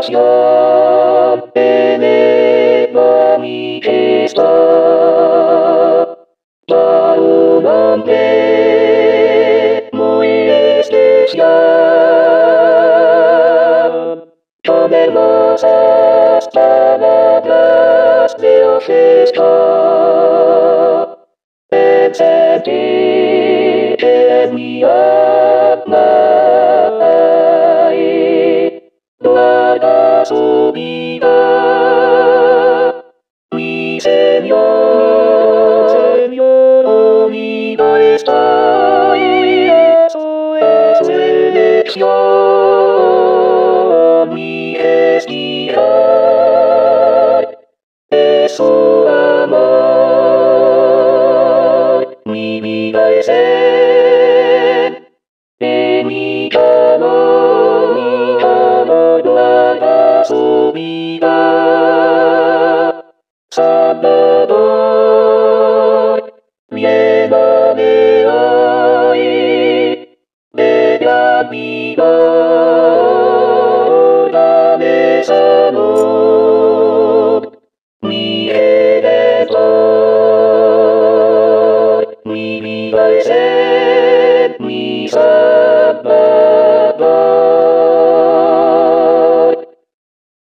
salvación eleva mi gesta. A un hombre muy especial, con hermosas palabras de orquesta, encendí en mi alma y guarda su vida, mi Señor, unido estoy, eso es su elección, mi estirar es su amor, mi vida es él, y mi calor guarda su vida. Salvador, llévame hoy de gran vida.